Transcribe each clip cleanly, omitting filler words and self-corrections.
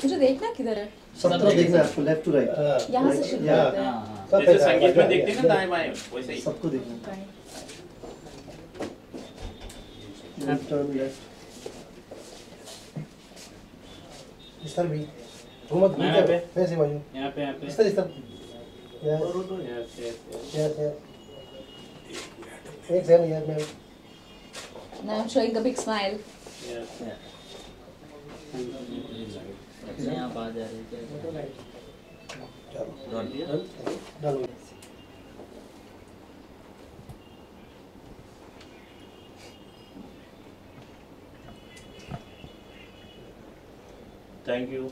मुझे देखना किधर है? सब तरफ देखना है आपको, लेफ्ट टू राइट। यहाँ से शुरू करते हैं। जैसे संगीत में देखते हैं ना दाएं बाएं, वैसे ही सबको देखना है। Left turn left. इस तरफ भी घूमत घूमत वैसे बाजू यहाँ पे इस तरफ यार एक सेकंड यार मैं Now I'm showing a big smile. यहाँ बात आ रही है डालो थैंक यू।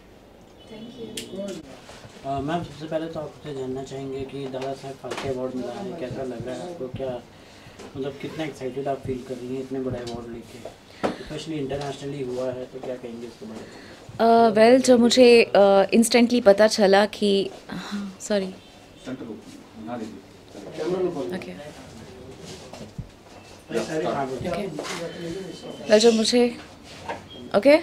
मैम सबसे पहले तो आपसे जानना चाहेंगे कि दादा साहब फाल्के अवार्ड मिला है, कैसा लग रहा है आपको? क्या मतलब कितना एक्साइटेड आप फील कर रही हैं इतने बड़े अवार्ड लेके, स्पेशली इंटरनेशनली हुआ है, तो क्या कहेंगे इसके बारे में? वेल जब मुझे इंस्टेंटली पता चला कि सॉरी ओके वेल जब मुझे ओके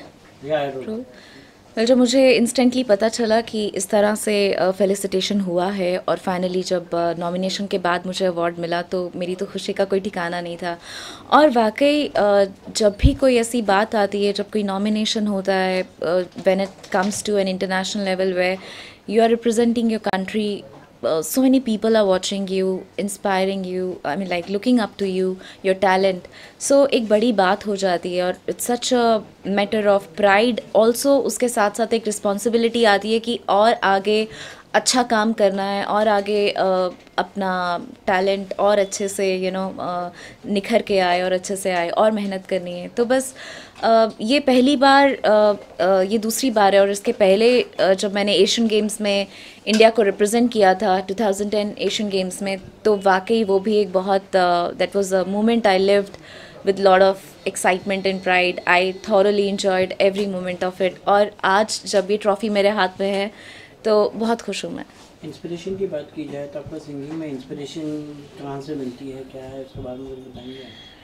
वेल जब मुझे इंस्टेंटली पता चला कि इस तरह से फेलिसिटेशन हुआ है और फाइनली जब नॉमिनेशन के बाद मुझे अवार्ड मिला तो मेरी तो खुशी का कोई ठिकाना नहीं था। और वाकई जब भी कोई ऐसी बात आती है, जब कोई नॉमिनेशन होता है, when it comes to an international level where you are representing your country, so many people are watching you, inspiring you, I mean like looking up to you, your talent, so एक बड़ी बात हो जाती है और it's such a matter of pride also। उसके साथ साथ एक responsibility आती है कि और आगे अच्छा काम करना है और आगे अपना टैलेंट और अच्छे से निखर के आए और अच्छे से आए और मेहनत करनी है। तो बस ये पहली बार ये दूसरी बार है और इसके पहले जब मैंने एशियन गेम्स में इंडिया को रिप्रेजेंट किया था 2010 एशियन गेम्स में, तो वाकई वो भी एक बहुत that was a moment I lived with lot of excitement and pride. I thoroughly enjoyed every moment of it। और आज जब ये ट्रॉफ़ी मेरे हाथ में है तो बहुत खुश हूँ मैं। इंस्पिरेशन की बात की जाए तो आपको सिंगिंग में इंस्पिरेशन कहाँ से मिलती है, क्या है उसके बारे में कुछ बताएंगे?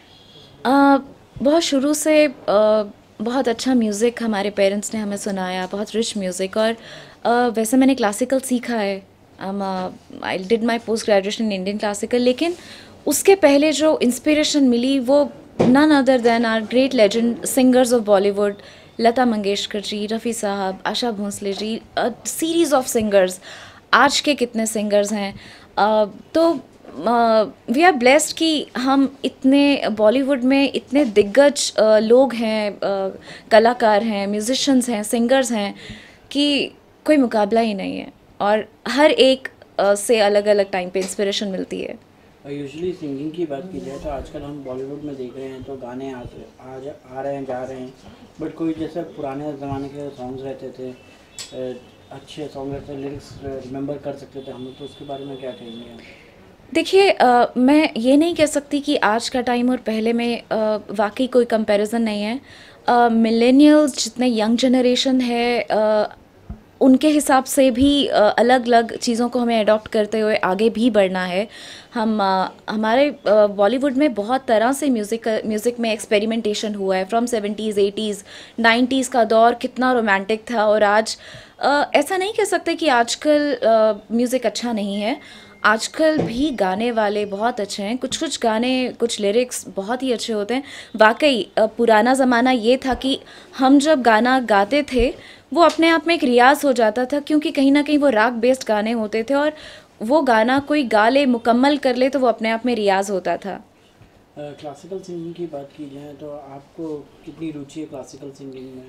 बहुत शुरू से बहुत अच्छा म्यूज़िक हमारे पेरेंट्स ने हमें सुनाया, बहुत रिच म्यूज़िक। और वैसे मैंने क्लासिकल सीखा है, I did my post graduation in Indian classical, लेकिन उसके पहले जो इंस्पिरेशन मिली वो none other than our great legend singers of Bollywood, Lata Mangeshkar ji, Rafi Sahab, Asha Bhosle ji, series of singers. आज के कितने सिंगर्स हैं, तो वी आर ब्लेस्ड कि हम इतने बॉलीवुड में इतने दिग्गज लोग हैं, कलाकार हैं, म्यूजिशियंस हैं, सिंगर्स हैं कि कोई मुकाबला ही नहीं है और हर एक से अलग अलग टाइम पे इंस्पिरेशन मिलती है। यूजुअली सिंगिंग की बात की जाए तो आजकल हम बॉलीवुड में देख रहे हैं तो गाने आ रहे हैं जा रहे हैं, बट कोई जैसे पुराने ज़माने के सॉन्ग्स रहते थे, अच्छे सॉन्ग रहते, लिरिक्स रिमेंबर कर सकते थे हम लोग, तो उसके बारे में क्या कहेंगे? देखिए मैं ये नहीं कह सकती कि आज का टाइम और पहले में वाकई कोई कंपैरिजन नहीं है। मिलेनियल्स जितने यंग जनरेशन है उनके हिसाब से भी अलग अलग चीज़ों को हमें अडॉप्ट करते हुए आगे भी बढ़ना है। हम हमारे बॉलीवुड में बहुत तरह से म्यूज़िक में एक्सपेरिमेंटेशन हुआ है, फ्रॉम 70s 80s 90s का दौर कितना रोमांटिक था और आज ऐसा नहीं कह सकते कि आजकल म्यूज़िक अच्छा नहीं है। आजकल भी गाने वाले बहुत अच्छे हैं, कुछ कुछ गाने, कुछ लिरिक्स बहुत ही अच्छे होते हैं। वाकई पुराना ज़माना ये था कि हम जब गाना गाते थे वो अपने आप में एक रियाज़ हो जाता था, क्योंकि कहीं ना कहीं वो राग बेस्ड गाने होते थे और वो गाना कोई गा ले, मुकम्मल कर ले, तो वो अपने आप में रियाज़ होता था। क्लासिकल सिंगिंग की बात की जाए तो आपको कितनी रुचि है क्लासिकल सिंगिंग में?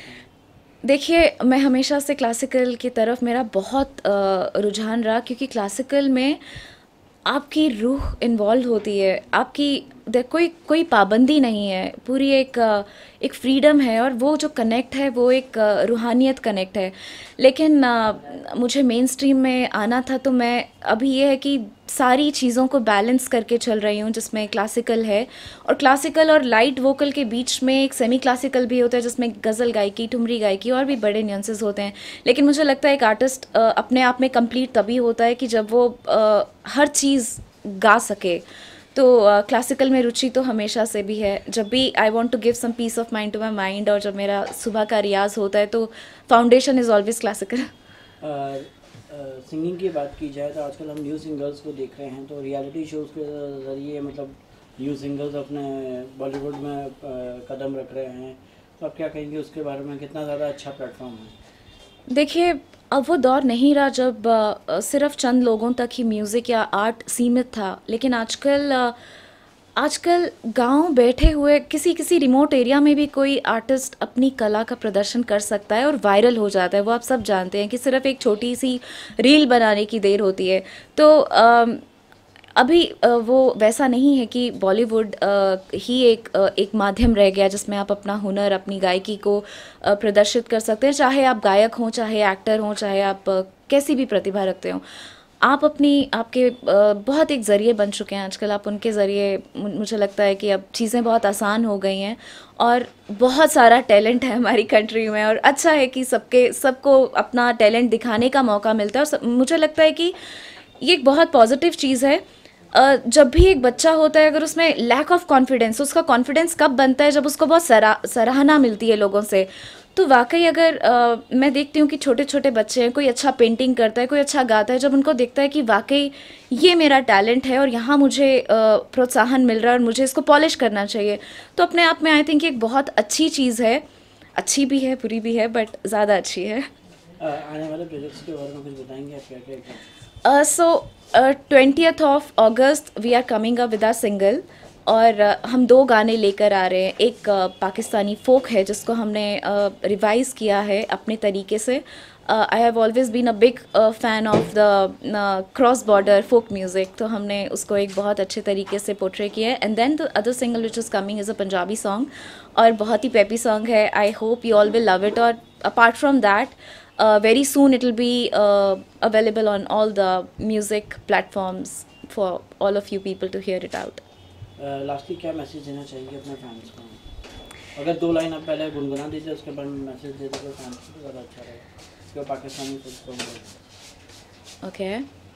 देखिए मैं हमेशा से क्लासिकल की तरफ मेरा बहुत रुझान रहा, क्योंकि क्लासिकल में आपकी रूह इन्वॉल्व होती है, आपकी कोई पाबंदी नहीं है, पूरी एक फ्रीडम है और वो जो कनेक्ट है वो एक रूहानियत कनेक्ट है। लेकिन मुझे मेन स्ट्रीम में आना था तो मैं अभी ये है कि सारी चीज़ों को बैलेंस करके चल रही हूँ, जिसमें क्लासिकल है और क्लासिकल और लाइट वोकल के बीच में एक सेमी क्लासिकल भी होता है जिसमें गज़ल गायकी, ठुमरी गायकी और भी बड़े न्यूएंसेस होते हैं। लेकिन मुझे लगता है एक आर्टिस्ट अपने आप में कंप्लीट तभी होता है कि जब वो हर चीज़ गा सके। तो क्लासिकल में रुचि तो हमेशा से भी है। जब भी I want to give some peace of mind to my mind और जब मेरा सुबह का रियाज होता है तो foundation is always classical. Singing की बात की जाए तो आजकल हम न्यू सिंगर्स को देख रहे हैं, तो रियलिटी शोज़ के ज़रिए मतलब न्यू सिंगर्स अपने बॉलीवुड में कदम रख रहे हैं, तो आप क्या कहेंगे उसके बारे में? कितना ज़्यादा अच्छा प्लेटफॉर्म है? देखिए, अब वो दौर नहीं रहा जब सिर्फ चंद लोगों तक ही म्यूज़िक या आर्ट सीमित था, लेकिन आजकल गांव बैठे हुए किसी रिमोट एरिया में भी कोई आर्टिस्ट अपनी कला का प्रदर्शन कर सकता है और वायरल हो जाता है। वो आप सब जानते हैं कि सिर्फ एक छोटी सी रील बनाने की देर होती है। तो अभी वो वैसा नहीं है कि बॉलीवुड ही एक माध्यम रह गया जिसमें आप अपना हुनर, अपनी गायकी को प्रदर्शित कर सकते हैं। चाहे आप गायक हों, चाहे एक्टर हों, चाहे आप कैसी भी प्रतिभा रखते हों, आप आपके बहुत एक ज़रिए बन चुके हैं आजकल। आप उनके ज़रिए, मुझे लगता है कि अब चीज़ें बहुत आसान हो गई हैं और बहुत सारा टैलेंट है हमारी कंट्री में, और अच्छा है कि सबको अपना टैलेंट दिखाने का मौका मिलता है। और मुझे लगता है कि ये एक बहुत पॉजिटिव चीज़ है। जब भी एक बच्चा होता है, अगर उसमें लैक ऑफ कॉन्फिडेंस, उसका कॉन्फिडेंस कब बनता है? जब उसको बहुत सराहना मिलती है लोगों से। तो वाकई अगर मैं देखती हूँ कि छोटे छोटे बच्चे हैं, कोई अच्छा पेंटिंग करता है, कोई अच्छा गाता है, जब उनको देखता है कि वाकई ये मेरा टैलेंट है और यहाँ मुझे प्रोत्साहन मिल रहा है और मुझे इसको पॉलिश करना चाहिए, तो अपने आप में आई थिंक एक बहुत अच्छी चीज़ है। अच्छी भी है, बुरी भी है, बट ज़्यादा अच्छी है। आने वाले प्रोजेक्ट्स के बारे में कुछ बताएंगे आप? क्या so 20th of August we are coming up with our single, और हम 2 गाने लेकर आ रहे हैं। एक पाकिस्तानी फोक है जिसको हमने रिवाइज़ किया है अपने तरीके से। I have always been a big fan of the cross border folk music, तो हमने उसको एक बहुत अच्छे तरीके से पोर्ट्रे किया है। And then the other single which is coming is a Punjabi song, और बहुत ही पेपी सॉन्ग है। I hope you all will love it. और apart from that, very soon it will be available on all the music platforms for all of you people to hear it out. Lastly क्या message देना चाहिए अपने fans को? अगर 2 line आप पहले गुनगुना दीजिए, उसके बाद मैसेज दे दीजिए फैंस को, ज़्यादा अच्छा रहेगा। जो पाकिस्तानी फोक ओके,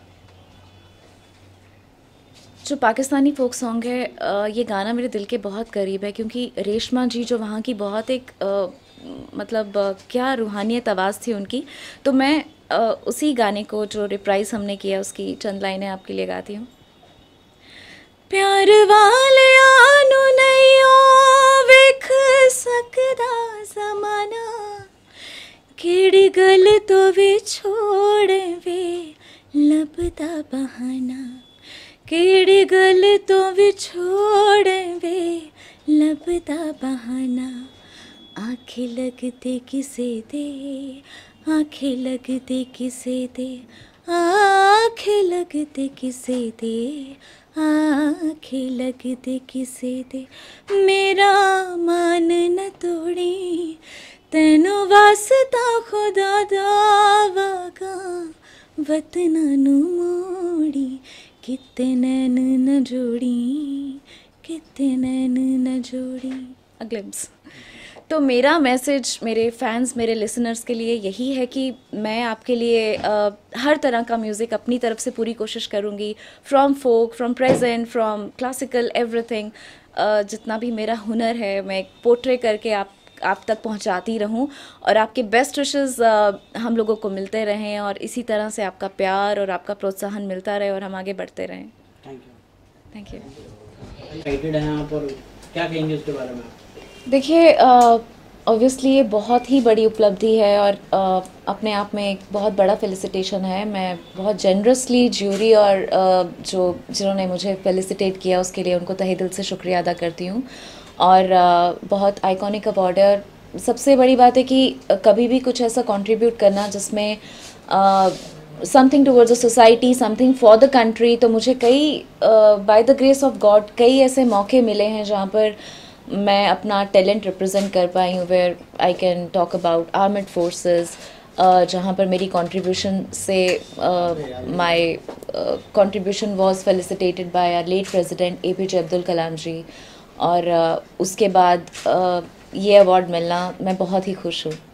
जो पाकिस्तानी फोक सॉन्ग है, ये गाना मेरे दिल के बहुत करीब है, क्योंकि रेशमा जी जो वहाँ की बहुत एक मतलब क्या रूहानियत आवाज़ थी उनकी। तो मैं उसी गाने को जो रिप्राइज़ हमने किया उसकी चंद लाइनें आपके लिए गाती हूँ। प्यार वाले आनू नहीं वेख सकदा ज़माना, केड़ी गल तो भी छोड़ वे लभदा बहाना, केड़ी गल तो भी छोड़ वे लभदा बहाना। आँखें लगते किसे दे, आँखें लगते किसे दे, आँखें लगते किसे दे, आँखें लगते किसे दे, मेरा मान न तोड़ी, तेनू वास्ता खुदा दा वागा, वतना नू मोड़ी, किते नैन न जोड़ी, किते नैन न जोड़ी। A glimpse. तो मेरा मैसेज मेरे फैंस, मेरे लिसनर्स के लिए यही है कि मैं आपके लिए हर तरह का म्यूज़िक अपनी तरफ से पूरी कोशिश करूँगी, from folk, from present, from classical, everything. जितना भी मेरा हुनर है मैं पोर्ट्रे करके आप तक पहुंचाती रहूं, और आपके बेस्ट विशेस हम लोगों को मिलते रहें, और इसी तरह से आपका प्यार और आपका प्रोत्साहन मिलता रहे और हम आगे बढ़ते रहें। Thank you. एक्साइटेड हैं आप, और क्या कहेंगे उसके बारे में? देखिए, ऑब्वियसली ये बहुत ही बड़ी उपलब्धि है और अपने आप में एक बहुत बड़ा फेलिसिटेशन है। मैं बहुत जेनरसली ज्यूरी और जिन्होंने मुझे फेलिसिटेट किया उसके लिए उनको तहे दिल से शुक्रिया अदा करती हूँ। और बहुत आइकॉनिक अवार्ड है, और सबसे बड़ी बात है कि कभी भी कुछ ऐसा कंट्रीब्यूट करना जिसमें something towards a society, something for the country. तो मुझे कई by the grace of God कई ऐसे मौके मिले हैं जहाँ पर मैं अपना टैलेंट रिप्रेजेंट कर पाई हूँ, where I can talk about armed forces, जहाँ पर मेरी कंट्रीब्यूशन से my contribution was felicitated by our late president APJ Abdul Kalam ji. और उसके बाद ये अवार्ड मिलना, मैं बहुत ही खुश हूँ।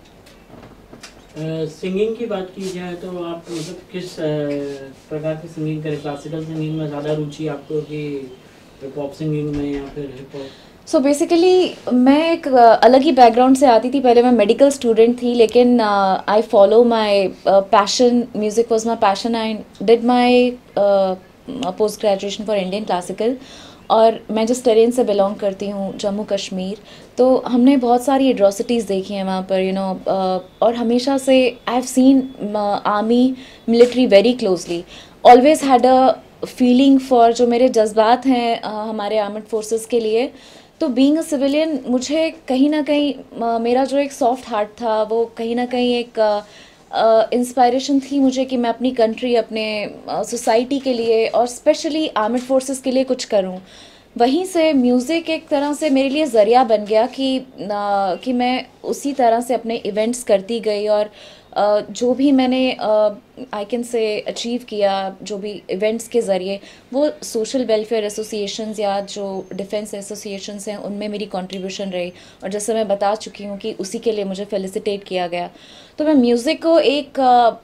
सिंगिंग की बात की जाए तो आप मतलब किस प्रकार की सिंगिंग करें? क्लासिकल सिंगिंग में ज़्यादा रुचि आपको कि हिप हॉप सिंगिंग में या फिर हिप हॉप? सो बेसिकली मैं एक अलग ही बैकग्राउंड से आती थी। पहले मैं मेडिकल स्टूडेंट थी, लेकिन I follow my passion, music was my passion. I did my post graduation for Indian classical, और मैं जिस टेरेन से बिलोंग करती हूँ, जम्मू कश्मीर, तो हमने बहुत सारी एट्रॉसिटीज़ देखी हैं वहाँ पर, और हमेशा से I have seen army military very closely, always had a feeling for, जो मेरे जज्बात हैं हमारे आर्मड फोर्सेस के लिए। तो बीइंग अ सिविलियन, मुझे कहीं ना कहीं मेरा जो एक सॉफ्ट हार्ट था, वो कहीं ना कहीं एक इंस्पायरेशन थी मुझे कि मैं अपनी कंट्री, अपने सोसाइटी के लिए और स्पेशली आर्मड फोर्सेस के लिए कुछ करूं। वहीं से म्यूज़िक एक तरह से मेरे लिए ज़रिया बन गया कि मैं उसी तरह से अपने इवेंट्स करती गई, और जो भी मैंने आई कैन से अचीव किया, जो भी इवेंट्स के ज़रिए, वो सोशल वेलफेयर एसोसिएशंस या जो डिफेंस एसोसिएशंस हैं, उनमें मेरी कंट्रीब्यूशन रही। और जैसे मैं बता चुकी हूँ कि उसी के लिए मुझे फेलिसिटेट किया गया। तो मैं म्यूज़िक को एक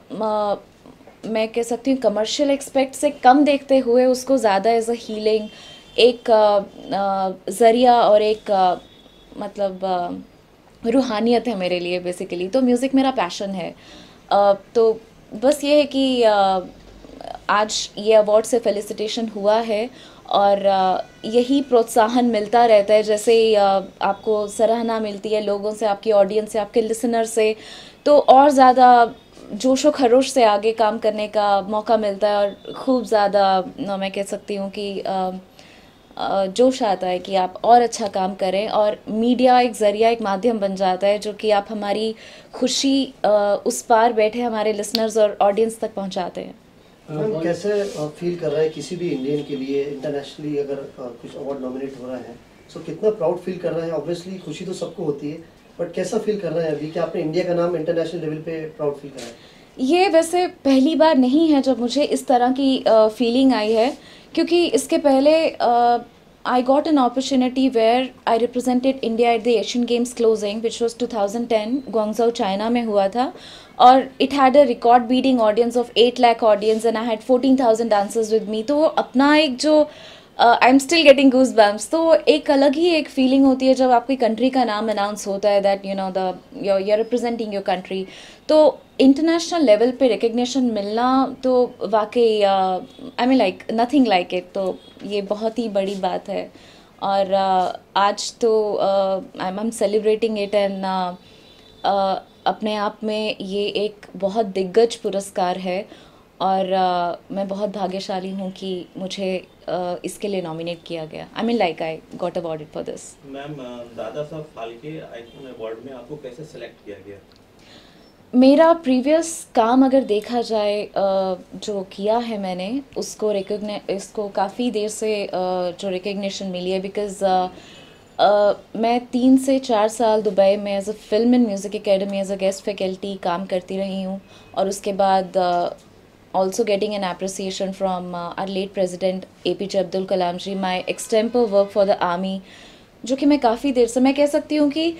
मैं कह सकती हूँ कमर्शियल एक्सपेक्ट से कम देखते हुए उसको ज़्यादा एज अ हीलिंग, एक ज़रिया और एक मतलब रूहानियत है मेरे लिए बेसिकली। तो म्यूज़िक मेरा पैशन है। तो बस ये है कि आज ये अवार्ड से फेलिसिटेशन हुआ है, और यही प्रोत्साहन मिलता रहता है। जैसे आपको सराहना मिलती है लोगों से, आपकी ऑडियंस से, आपके लिसनर से, तो और ज़्यादा जोश व खरोश से आगे काम करने का मौका मिलता है, और खूब ज़्यादा मैं कह सकती हूँ कि जोश आता है कि आप और अच्छा काम करें। और मीडिया एक ज़रिया, एक माध्यम बन जाता है, जो कि आप हमारी खुशी उस पार बैठे हमारे लिसनर्स और ऑडियंस तक पहुंचाते हैं। मैम, कैसे फील कर रहा है किसी भी इंडियन के लिए इंटरनेशनली अगर कुछ अवार्ड नॉमिनेट हो रहा है, सो कितना प्राउड फील कर रहा है? ऑब्वियसली खुशी तो सबको होती है, बट कैसा फील कर रहा है अभी कि आपने इंडिया का नाम इंटरनेशनल लेवल पे प्राउड फील कर रहा है? ये वैसे पहली बार नहीं है जब मुझे इस तरह की फीलिंग आई है, क्योंकि इसके पहले I got an opportunity where I represented India at the Asian Games closing which was 2010, Guangzhou China में हुआ था, और it had a record beating audience of 8 lakh audience, and I had 14,000 dancers with me. तो अपना एक जो I am still getting goose bumps, तो एक अलग ही एक फीलिंग होती है जब आपकी कंट्री का नाम अनाउंस होता है, that you are representing your country. तो इंटरनेशनल लेवल पे रिकग्निशन मिलना तो वाकई I mean like nothing like it, तो ये बहुत ही बड़ी बात है। और आज तो I am celebrating it, and अपने आप में ये एक बहुत दिग्गज पुरस्कार है, और मैं बहुत भाग्यशाली हूँ कि मुझे इसके लिए नॉमिनेट किया गया। I mean like I got awarded for this. Ma'am, Dadasaheb Phalke icon award में आपको कैसे सेलेक्ट किया गया? मेरा प्रीवियस काम अगर देखा जाए, जो किया है मैंने, इसको काफ़ी देर से जो रिकग्निशन मिली है, बिकॉज़ मैं 3 से 4 साल दुबई में as a film and music academy as a guest faculty काम करती रही हूँ, और उसके बाद also getting an appreciation from our late president APJ Abdul Kalam ji, my extempo work for the army, जो कि मैं काफ़ी देर से, मैं कह सकती हूँ कि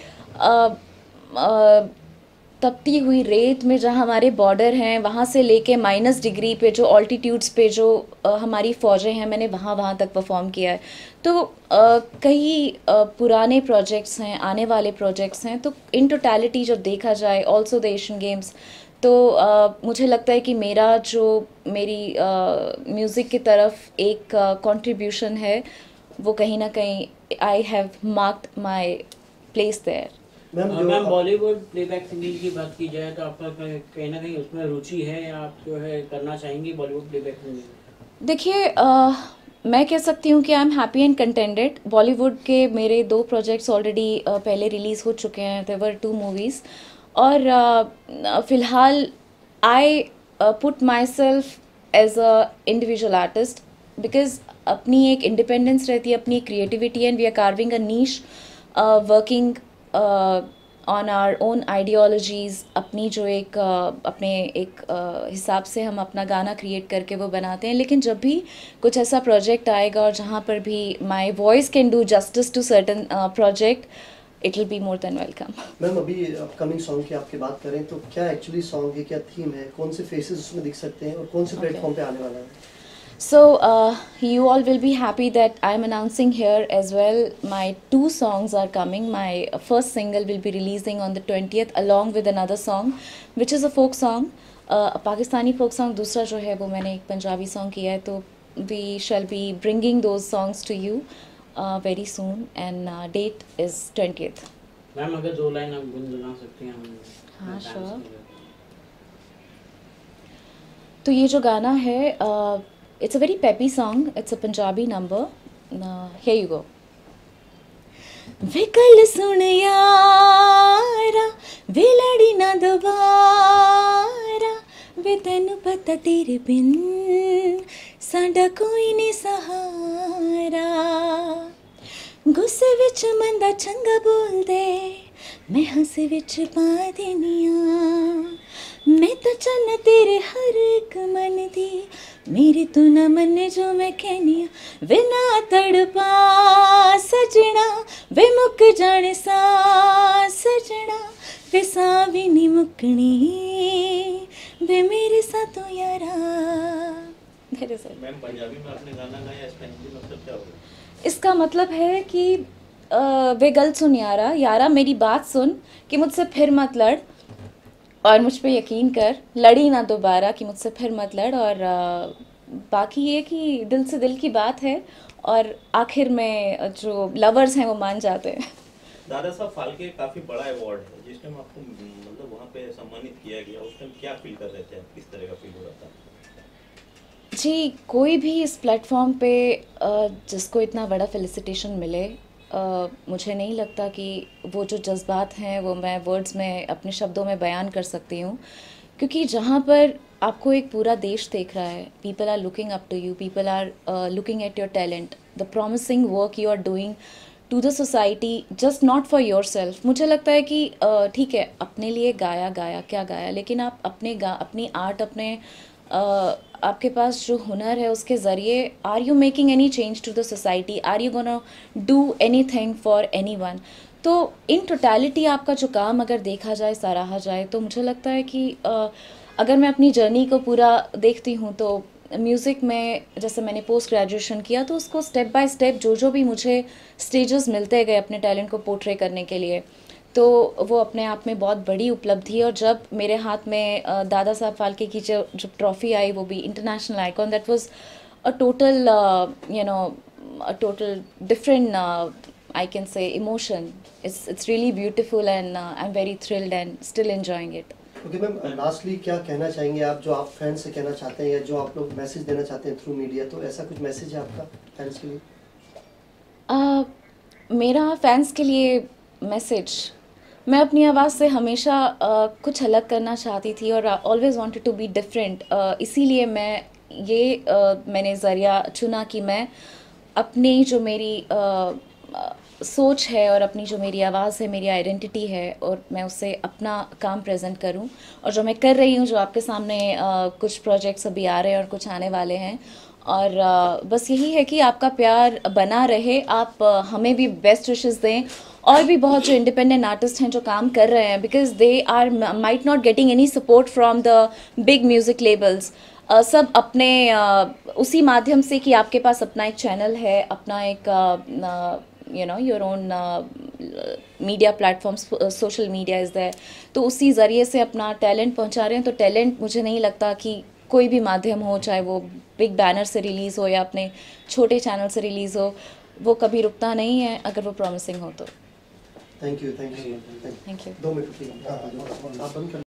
तपती हुई रेत में जहाँ हमारे बॉर्डर हैं, वहाँ से लेके -डिग्री पे जो ऑल्टीट्यूड्स पे जो हमारी फ़ौजें हैं, मैंने वहाँ तक परफॉर्म किया है। तो कई पुराने प्रोजेक्ट्स हैं, आने वाले प्रोजेक्ट्स हैं, तो इन टोटलिटी जब देखा जाए, ऑल्सो द एशियन गेम्स, तो मुझे लगता है कि मेरी म्यूज़िक की तरफ एक कंट्रीब्यूशन है, वो कहीं ना कहीं I have marked my place there. Ma'am, Bollywood playback singing की बात की जाए तो आपका कहीं ना कहीं उसमें रुचि है, या आप जो है करना चाहेंगी बॉलीवुड प्लेबैक सिंगिंग? देखिए, मैं कह सकती हूँ कि I am happy and contented. Bollywood के मेरे 2 प्रोजेक्ट्स ऑलरेडी पहले रिलीज़ हो चुके हैं, देवर 2 मूवीज़, और फ़िलहाल I put myself as a individual artist, because अपनी एक इंडिपेंडेंस रहती है, अपनी creativity, and we are carving a niche, working on our own ideologies. अपनी जो एक अपने एक हिसाब से हम अपना गाना क्रिएट करके वो बनाते हैं। लेकिन जब भी कुछ ऐसा प्रोजेक्ट आएगा और जहाँ पर भी my voice can do justice to certain project, it will be more than welcome. Ma'am, अभी अपकमिंग सॉन्ग की आपकी बात करें तो क्या एक्चुअली सॉन्ग है, क्या थीम है, कौन से फेसेस उसमें दिख सकते हैं और कौन से प्लेटफॉर्म पे आने वाला है? So, you all will be happy that I'm announcing here as well. My 2 songs are coming. My first single will be releasing on the 20th along with another song, which is a folk song, a Pakistani folk song. दूसरा जो है वो मैंने एक Punjabi song किया है, तो we shall be bringing those songs to you very soon, and date is 20th. Ma'am अगर 2 लाइन आप गुनगुना सकती हैं हम। हाँ, sure. तो ये जो गाना है, it's a very peppy song. It's a Punjabi number. Here you go. वे कल सुन यारा, वे लड़ी ना दोबारा, वे तेनू पता तेरे बिन साडा कोई नहीं सहारा। गुस्से विच मंदा चंगा बोल दे, मैं हंसे विच पा देनिया। मैं तो चन्न तेरे हर एक मन दी, मेरी तू न मन्ने जो मैं कहनिया। वे ना तड़पा सजना, वे मुक जाने सा सजना, वे सावी नी मुकनी, वे मेरे साथों यारा। मैम पंजाबी में आपने गाना गाया, इसका हिंदी मतलब क्या होगा? इसका मतलब है कि वे गल सुन यारा, यारा मेरी बात सुन कि मुझसे फिर मत लड़, और मुझ पे यकीन कर, लड़ी ना दोबारा कि मुझसे फिर मत लड़। और बाकी ये कि दिल से दिल की बात है, और आखिर में जो लवर्स हैं वो मान जाते हैं। दादा साहब फाल्के काफी बड़ा अवार्ड है, जिस टाइम आपको मतलब वहाँ पे सम्मानित किया गया, उस टाइम क्या फील कर रहे थे आप, किस तरह का फील हो रहा था? जी, कोई भी इस प्लेटफॉर्म पे जिसको इतना बड़ा फेलिसिटेशन मिले, मुझे नहीं लगता कि वो जो जज्बात हैं वो मैं वर्ड्स में, अपने शब्दों में बयान कर सकती हूँ। क्योंकि जहाँ पर आपको एक पूरा देश देख रहा है, people are looking up to you, people are looking at your talent, the promising work you are doing to the society, just not for yourself. मुझे लगता है कि ठीक है, अपने लिए गाया क्या गाया, लेकिन आप अपनी आर्ट, अपने आपके पास जो हुनर है उसके ज़रिए, are you making any change to the society, are you gonna do anything for anyone. तो इन टोटलिटी आपका जो काम अगर देखा जाए, सराहा जाए, तो मुझे लगता है कि अगर मैं अपनी जर्नी को पूरा देखती हूँ तो म्यूज़िक में, जैसे मैंने पोस्ट ग्रेजुएशन किया, तो उसको स्टेप बाय स्टेप जो भी मुझे स्टेजेस मिलते गए अपने टैलेंट को पोर्ट्रे करने के लिए, तो वो अपने आप में बहुत बड़ी उपलब्धि है। और जब मेरे हाथ में दादा साहब फाल्के की जो ट्रॉफ़ी आई, वो भी international icon, that was a total a total different, I can say, emotion. It's really beautiful, and I am very thrilled and still enjoying it. Okay ma'am, lastly क्या कहना चाहेंगे आप, जो आप फैंस से कहना चाहते हैं, या जो आप लोग मैसेज देना चाहते हैं थ्रू मीडिया, तो ऐसा कुछ मैसेज है आपका फैंस के लिए? मेरा फैंस के लिए मैसेज, मैं अपनी आवाज़ से हमेशा कुछ अलग करना चाहती थी, और always wanted to be different. इसीलिए मैंने ज़रिया चुना कि मैं अपनी जो मेरी सोच है, और अपनी जो मेरी आवाज़ है, मेरी आइडेंटिटी है, और मैं उससे अपना काम प्रेजेंट करूं। और जो मैं कर रही हूं, जो आपके सामने कुछ प्रोजेक्ट्स अभी आ रहे हैं और कुछ आने वाले हैं, और बस यही है कि आपका प्यार बना रहे, आप हमें भी बेस्ट विशेस दें, और भी बहुत जो इंडिपेंडेंट आर्टिस्ट हैं जो काम कर रहे हैं, because they are might not getting any support from the big music labels, सब अपने उसी माध्यम से कि आपके पास अपना एक चैनल है, अपना एक your own media platforms, social media is there, तो उसी ज़रिए से अपना टैलेंट पहुंचा रहे हैं। तो टैलेंट, मुझे नहीं लगता कि कोई भी माध्यम हो, चाहे वो बिग बैनर से रिलीज़ हो या अपने छोटे चैनल से रिलीज़ हो, वो कभी रुकता नहीं है अगर वो प्रॉमिसिंग हो तो। Thank you. Thank you. 2 minute आप बंद कर